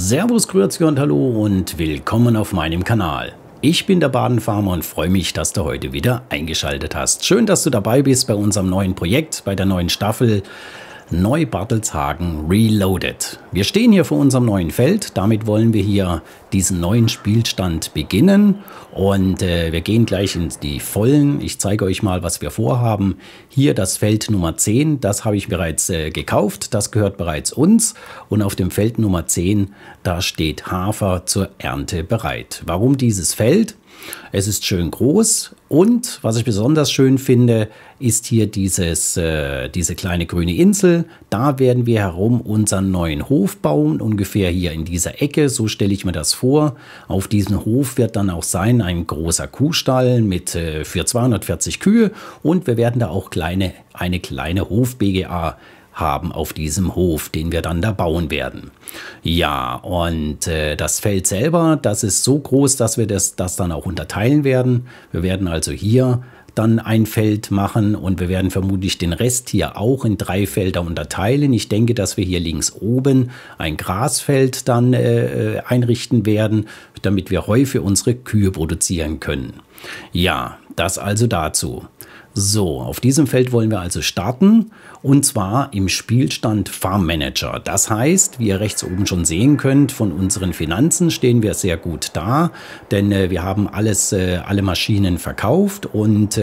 Servus, Grüezi und Hallo und willkommen auf meinem Kanal. Ich bin der Badenfarmer und freue mich, dass du heute wieder eingeschaltet hast. Schön, dass du dabei bist bei unserem neuen Projekt, bei der neuen Staffel Neu-Bartelshagen Reloaded. Wir stehen hier vor unserem neuen Feld, damit wollen wir hier diesen neuen Spielstand beginnen und wir gehen gleich in die Vollen. Ich zeige euch mal, was wir vorhaben. Hier das Feld Nummer 10, das habe ich bereits gekauft, das gehört bereits uns und auf dem Feld Nummer 10, da steht Hafer zur Ernte bereit. Warum dieses Feld? Es ist schön groß und was ich besonders schön finde, ist hier diese kleine grüne Insel. Da werden wir herum unseren neuen Hof bauen, ungefähr hier in dieser Ecke, so stelle ich mir das vor. Auf diesem Hof wird dann auch sein ein großer Kuhstall mit für 240 Kühe und wir werden da auch eine kleine Hof-BGA haben auf diesem Hof, den wir dann da bauen werden. Ja, und das Feld selber, das ist so groß, dass wir das dann auch unterteilen werden. Wir werden also hier dann ein Feld machen und wir werden vermutlich den Rest hier auch in 3 Felder unterteilen. Ich denke, dass wir hier links oben ein Grasfeld dann einrichten werden, damit wir Heu für unsere Kühe produzieren können. Ja, das also dazu. So, auf diesem Feld wollen wir also starten und zwar im Spielstand Farm Manager. Das heißt, wie ihr rechts oben schon sehen könnt, von unseren Finanzen stehen wir sehr gut da, denn wir haben alle Maschinen verkauft und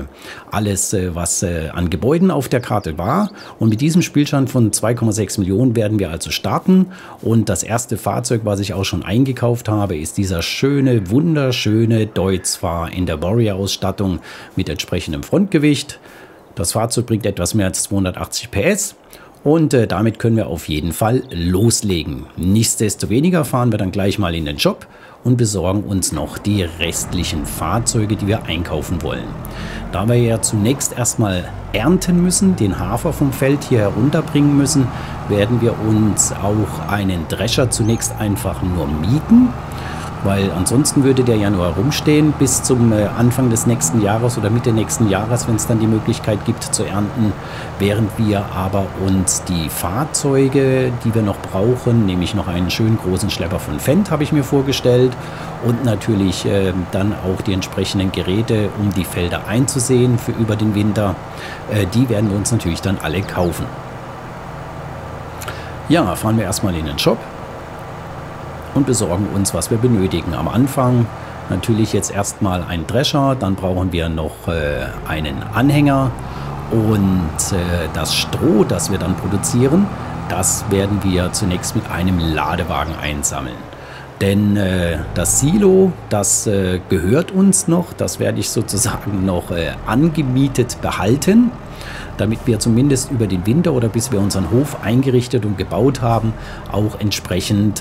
alles, was an Gebäuden auf der Karte war. Und mit diesem Spielstand von 2,6 Millionen werden wir also starten. Und das erste Fahrzeug, was ich auch schon eingekauft habe, ist dieser schöne, wunderschöne Deutz-Fahr in der Warrior-Ausstattung mit entsprechendem Frontgewicht. Das Fahrzeug bringt etwas mehr als 280 PS und damit können wir auf jeden Fall loslegen. Nichtsdestoweniger fahren wir dann gleich mal in den Shop und besorgen uns noch die restlichen Fahrzeuge, die wir einkaufen wollen. Da wir ja zunächst erstmal ernten müssen, den Hafer vom Feld hier herunterbringen müssen, werden wir uns auch einen Drescher zunächst einfach nur mieten. Weil ansonsten würde der ja nur herumstehen bis zum Anfang des nächsten Jahres oder Mitte nächsten Jahres, wenn es dann die Möglichkeit gibt zu ernten, während wir aber uns die Fahrzeuge, die wir noch brauchen, nämlich noch einen schönen großen Schlepper von Fendt, habe ich mir vorgestellt, und natürlich dann auch die entsprechenden Geräte, um die Felder einzusehen für über den Winter, die werden wir uns natürlich dann alle kaufen. Ja, fahren wir erstmal in den Shop und besorgen uns, was wir benötigen. Am Anfang natürlich jetzt erstmal ein Drescher, dann brauchen wir noch einen Anhänger und das Stroh, das wir dann produzieren, das werden wir zunächst mit einem Ladewagen einsammeln. Denn das Silo, das gehört uns noch, das werde ich sozusagen noch angemietet behalten, damit wir zumindest über den Winter oder bis wir unseren Hof eingerichtet und gebaut haben, auch entsprechend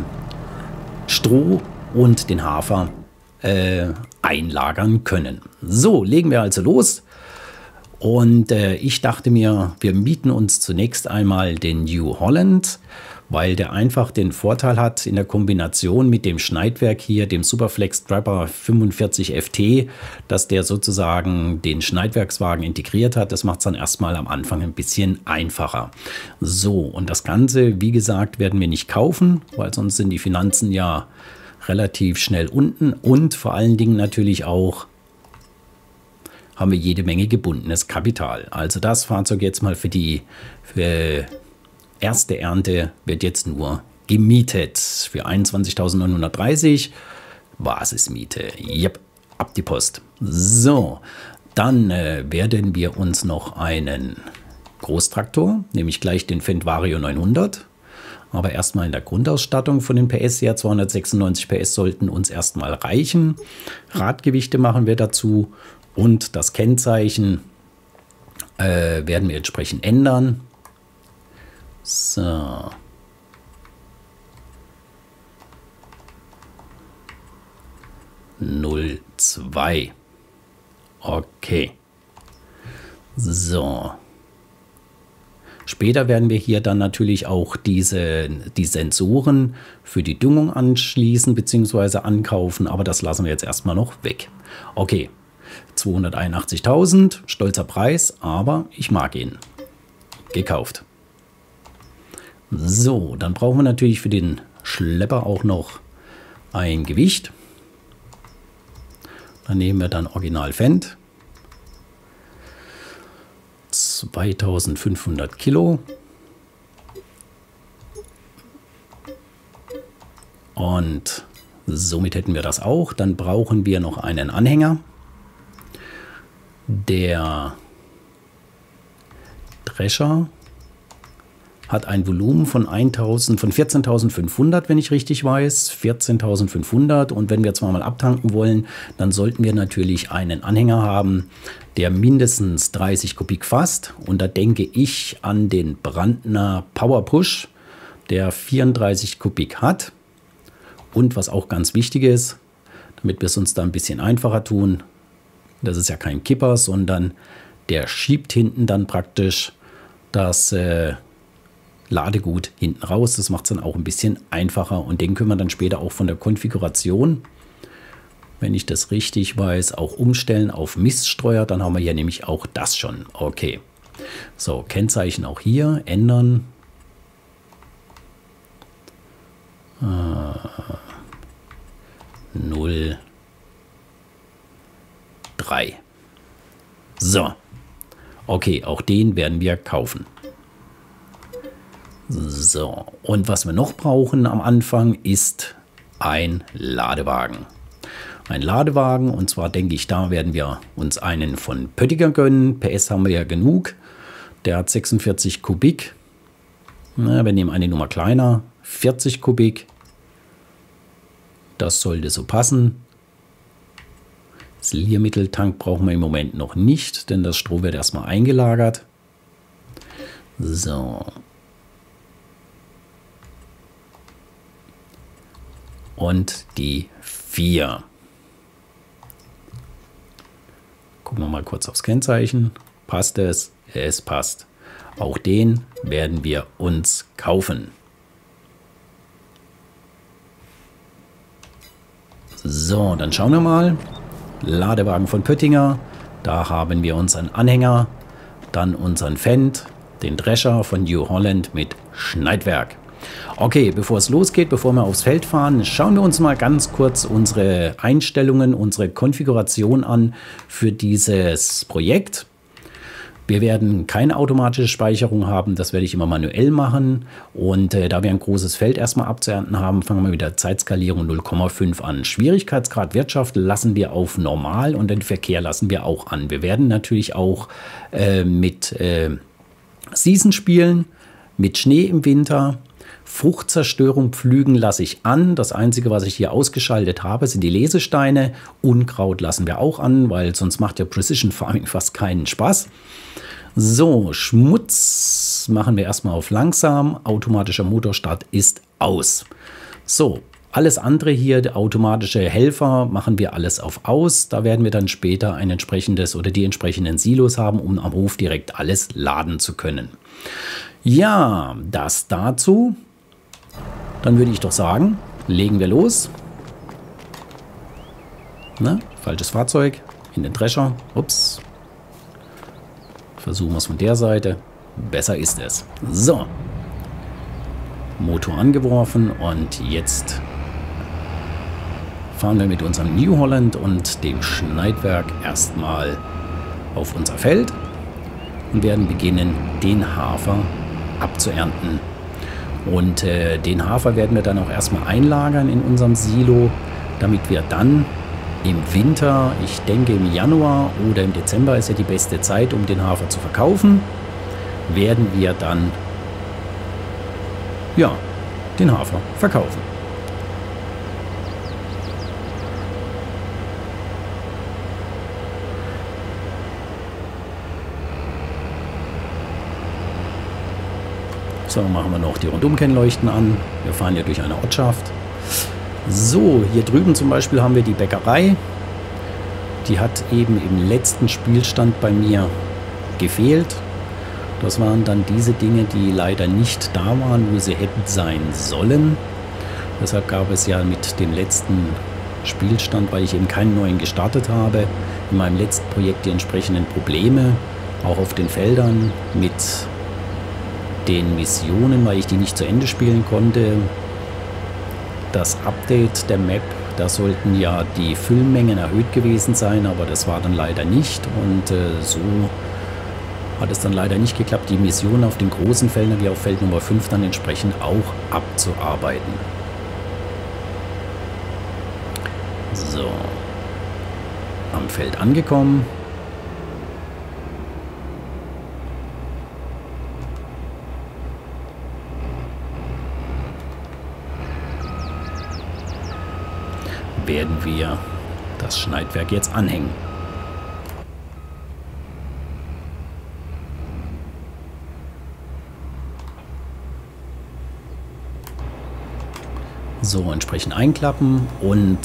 Stroh und den Hafer einlagern können. So, legen wir also los. Und ich dachte mir, wir mieten uns zunächst einmal den New Holland, weil der einfach den Vorteil hat in der Kombination mit dem Schneidwerk hier, dem Superflex Trapper 45 FT, dass der sozusagen den Schneidwerkswagen integriert hat. Das macht es dann erstmal am Anfang ein bisschen einfacher. So, und das Ganze, wie gesagt, werden wir nicht kaufen, weil sonst sind die Finanzen ja relativ schnell unten und vor allen Dingen natürlich auch haben wir jede Menge gebundenes Kapital. Also das Fahrzeug jetzt mal für erste Ernte wird jetzt nur gemietet für 21.930 Basismiete. Yep, ab die Post. So, dann werden wir uns noch einen Großtraktor, nämlich gleich den Fendt Vario 900. Aber erstmal in der Grundausstattung von den PS her, 296 PS sollten uns erstmal reichen. Radgewichte machen wir dazu und das Kennzeichen werden wir entsprechend ändern. So. Null 2. Okay. So. Später werden wir hier dann natürlich auch die Sensoren für die Düngung anschließen bzw. ankaufen, aber das lassen wir jetzt erstmal noch weg. Okay, 281.000, stolzer Preis, aber ich mag ihn. Gekauft. So, dann brauchen wir natürlich für den Schlepper auch noch ein Gewicht. Dann nehmen wir dann Original Fendt. 2500 Kilo. Und somit hätten wir das auch. Dann brauchen wir noch einen Anhänger. Der Drescher hat ein Volumen von 14.500, wenn ich richtig weiß. 14.500. Und wenn wir zweimal abtanken wollen, dann sollten wir natürlich einen Anhänger haben, der mindestens 30 Kubik fasst. Und da denke ich an den Brandner Power Push, der 34 Kubik hat. Und was auch ganz wichtig ist, damit wir es uns da ein bisschen einfacher tun, das ist ja kein Kipper, sondern der schiebt hinten dann praktisch das Ladegut hinten raus. Das macht es dann auch ein bisschen einfacher und den können wir dann später auch von der Konfiguration, wenn ich das richtig weiß, auch umstellen auf Miststreuer. Dann haben wir ja nämlich auch das schon. Okay. So, Kennzeichen auch hier ändern. 03. So. Okay, auch den werden wir kaufen. So, und was wir noch brauchen am Anfang ist ein Ladewagen. Ein Ladewagen, und zwar denke ich, da werden wir uns einen von Pöttiger gönnen. PS haben wir ja genug. Der hat 46 Kubik. Na, wir nehmen eine Nummer kleiner, 40 Kubik. Das sollte so passen. Das Liermitteltank brauchen wir im Moment noch nicht, denn das Stroh wird erstmal eingelagert. So. Und die 4. Gucken wir mal kurz aufs Kennzeichen. Passt es? Es passt. Auch den werden wir uns kaufen. So, dann schauen wir mal. Ladewagen von Pöttinger. Da haben wir unseren Anhänger. Dann unseren Fendt, den Drescher von New Holland mit Schneidwerk. Okay, bevor es losgeht, bevor wir aufs Feld fahren, schauen wir uns mal ganz kurz unsere Einstellungen, unsere Konfiguration an für dieses Projekt. Wir werden keine automatische Speicherung haben, das werde ich immer manuell machen. Und da wir ein großes Feld erstmal abzuernten haben, fangen wir mit der Zeitskalierung 0,5 an. Schwierigkeitsgrad Wirtschaft lassen wir auf normal und den Verkehr lassen wir auch an. Wir werden natürlich auch mit Season spielen, mit Schnee im Winter. Fruchtzerstörung pflügen lasse ich an. Das Einzige, was ich hier ausgeschaltet habe, sind die Lesesteine. Unkraut lassen wir auch an, weil sonst macht ja Precision Farming fast keinen Spaß. So, Schmutz machen wir erstmal auf langsam. Automatischer Motorstart ist aus. So, alles andere hier, der automatische Helfer, machen wir alles auf aus. Da werden wir dann später ein entsprechendes oder die entsprechenden Silos haben, um am Hof direkt alles laden zu können. Ja, das dazu. Dann würde ich doch sagen, legen wir los. Na, falsches Fahrzeug in den Drescher. Ups. Versuchen wir es von der Seite. Besser ist es. So. Motor angeworfen und jetzt fahren wir mit unserem New Holland und dem Schneidwerk erstmal auf unser Feld und werden beginnen, den Hafer abzuernten. Und den Hafer werden wir dann auch erstmal einlagern in unserem Silo, damit wir dann im Winter, ich denke im Januar oder im Dezember ist ja die beste Zeit, um den Hafer zu verkaufen, werden wir dann ja, den Hafer verkaufen. So, machen wir noch die Rundumkennleuchten an. Wir fahren ja durch eine Ortschaft. So, hier drüben zum Beispiel haben wir die Bäckerei. Die hat eben im letzten Spielstand bei mir gefehlt. Das waren dann diese Dinge, die leider nicht da waren, wo sie hätten sein sollen. Deshalb gab es ja mit dem letzten Spielstand, weil ich eben keinen neuen gestartet habe, in meinem letzten Projekt die entsprechenden Probleme, auch auf den Feldern mit den Missionen, weil ich die nicht zu Ende spielen konnte. das Update der Map, da sollten ja die Füllmengen erhöht gewesen sein, aber das war dann leider nicht und so hat es dann leider nicht geklappt, die Mission auf den großen Feldern wie auf Feld Nummer 5 dann entsprechend auch abzuarbeiten. So, am Feld angekommen. Werden wir das Schneidwerk jetzt anhängen. So, entsprechend einklappen und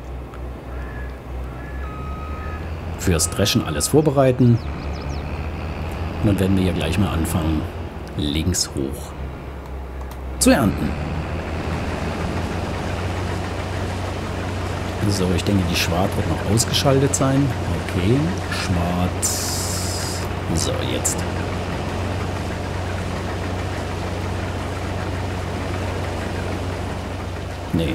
fürs Dreschen alles vorbereiten. Und dann werden wir hier gleich mal anfangen, links hoch zu ernten. So, ich denke, die Schwart wird noch ausgeschaltet sein. Okay, Schwart. So, jetzt. Nee.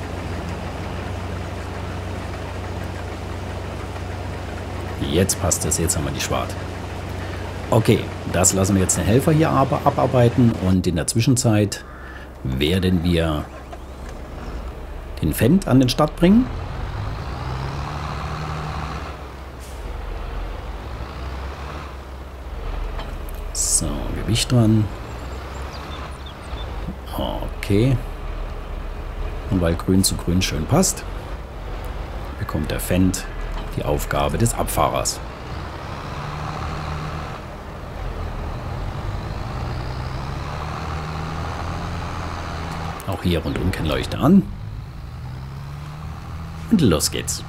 Jetzt passt es, jetzt haben wir die Schwart. Okay, das lassen wir jetzt den Helfer hier aber abarbeiten und in der Zwischenzeit werden wir den Fendt an den Start bringen. So, Gewicht dran. Okay. Und weil Grün zu Grün schön passt, bekommt der Fendt die Aufgabe des Abfahrers. Auch hier rundum Kennleuchte an. Und los geht's.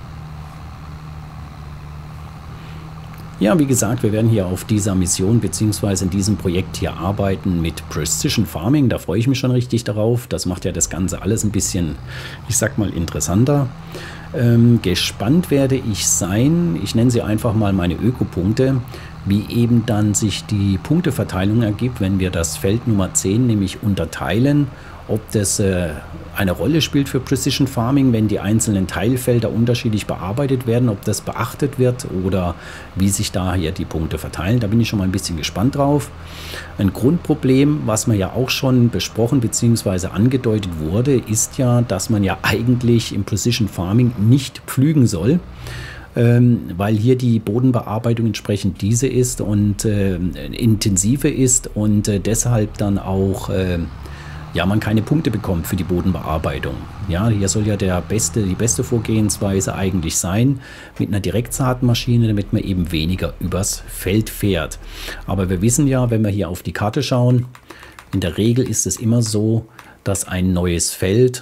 Ja, wie gesagt, wir werden hier auf dieser Mission bzw. in diesem Projekt hier arbeiten mit Precision Farming. Da freue ich mich schon richtig darauf. Das macht ja das Ganze alles ein bisschen, ich sag mal, interessanter. Gespannt werde ich sein, ich nenne sie einfach mal meine Ökopunkte, wie eben dann sich die Punkteverteilung ergibt, wenn wir das Feld Nummer 10 nämlich unterteilen. Ob das eine Rolle spielt für Precision Farming, wenn die einzelnen Teilfelder unterschiedlich bearbeitet werden, ob das beachtet wird oder wie sich da hier die Punkte verteilen. Da bin ich schon mal ein bisschen gespannt drauf. Ein Grundproblem, was mir ja auch schon besprochen bzw. angedeutet wurde, ist ja, dass man ja eigentlich im Precision Farming nicht pflügen soll, weil hier die Bodenbearbeitung entsprechend diese ist und intensive ist und deshalb dann auch ja, man keine Punkte bekommt für die Bodenbearbeitung. Ja, hier soll ja die beste Vorgehensweise eigentlich sein, mit einer Direktsaatmaschine, damit man eben weniger übers Feld fährt. Aber wir wissen ja, wenn wir hier auf die Karte schauen, in der Regel ist es immer so, dass ein neues Feld,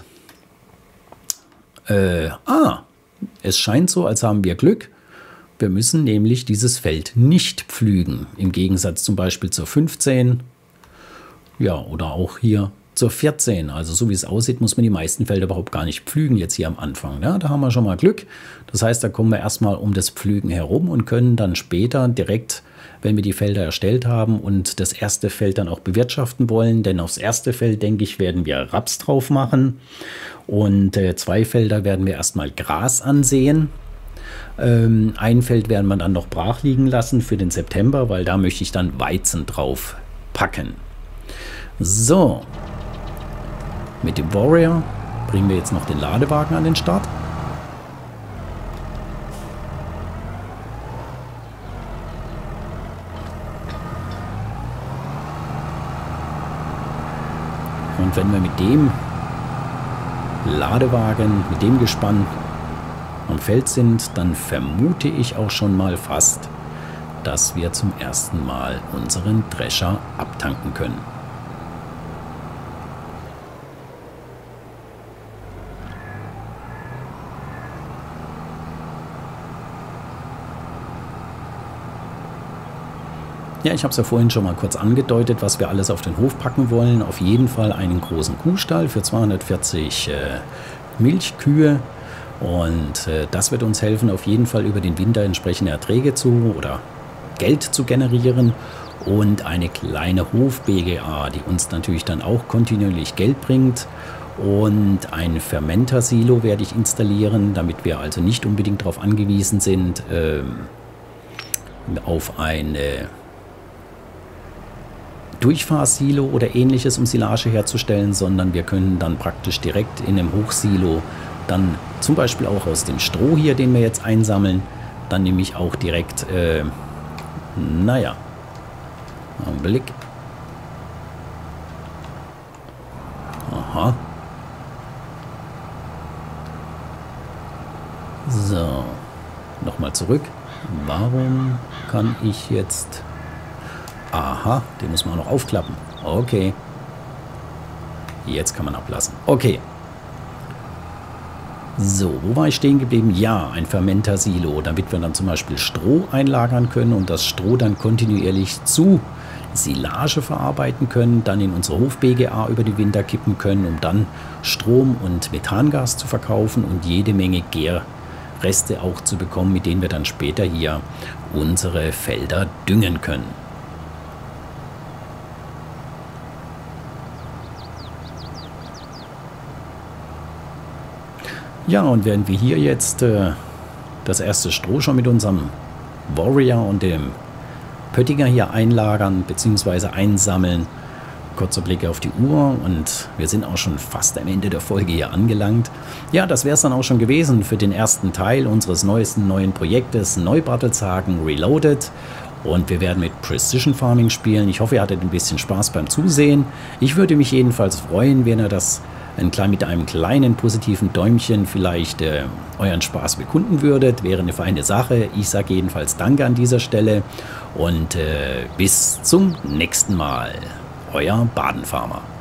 es scheint so, als haben wir Glück. Wir müssen nämlich dieses Feld nicht pflügen, im Gegensatz zum Beispiel zur 15, ja, oder auch hier zur 14. Also so wie es aussieht, muss man die meisten Felder überhaupt gar nicht pflügen jetzt hier am Anfang. Ja, da haben wir schon mal Glück. Das heißt, da kommen wir erstmal um das Pflügen herum und können dann später direkt, wenn wir die Felder erstellt haben und das erste Feld dann auch bewirtschaften wollen, denn aufs erste Feld, denke ich, werden wir Raps drauf machen und 2 Felder werden wir erstmal Gras ansehen. Ein Feld werden wir dann noch brach liegen lassen für den September, weil da möchte ich dann Weizen drauf packen. So, mit dem Warrior bringen wir jetzt noch den Ladewagen an den Start. Und wenn wir mit dem Ladewagen, mit dem Gespann am Feld sind, dann vermute ich auch schon mal fast, dass wir zum ersten Mal unseren Drescher abtanken können. Ja, ich habe es ja vorhin schon mal kurz angedeutet, was wir alles auf den Hof packen wollen. Auf jeden Fall einen großen Kuhstall für 240 Milchkühe. Und das wird uns helfen, auf jeden Fall über den Winter entsprechende Erträge oder Geld zu generieren. Und eine kleine Hof-BGA, die uns natürlich dann auch kontinuierlich Geld bringt. Und ein Fermenter-Silo werde ich installieren, damit wir also nicht unbedingt darauf angewiesen sind, auf eine Durchfahrsilo oder ähnliches, um Silage herzustellen, sondern wir können dann praktisch direkt in einem Hochsilo dann zum Beispiel auch aus dem Stroh hier, den wir jetzt einsammeln, dann nämlich auch direkt, naja, Augenblick. Aha. So, nochmal zurück. Warum kann ich jetzt... Aha, den muss man auch noch aufklappen. Okay. Jetzt kann man ablassen. Okay. So, wo war ich stehen geblieben? Ja, ein Fermenter-Silo, damit wir dann zum Beispiel Stroh einlagern können und das Stroh dann kontinuierlich zu Silage verarbeiten können, dann in unsere Hof-BGA über die Winter kippen können, um dann Strom und Methangas zu verkaufen und jede Menge Gärreste auch zu bekommen, mit denen wir dann später hier unsere Felder düngen können. Ja, und während wir hier jetzt das erste Stroh schon mit unserem Warrior und dem Pöttinger hier einlagern bzw. einsammeln, kurzer Blick auf die Uhr und wir sind auch schon fast am Ende der Folge hier angelangt. Ja, das wäre es dann auch schon gewesen für den ersten Teil unseres neuen Projektes Neubartelshagen Reloaded. Und wir werden mit Precision Farming spielen. Ich hoffe, ihr hattet ein bisschen Spaß beim Zusehen. Ich würde mich jedenfalls freuen, wenn ihr das mit einem kleinen positiven Däumchen vielleicht euren Spaß bekunden würdet. Wäre eine feine Sache. Ich sage jedenfalls Danke an dieser Stelle und bis zum nächsten Mal. Euer Badenfarmer.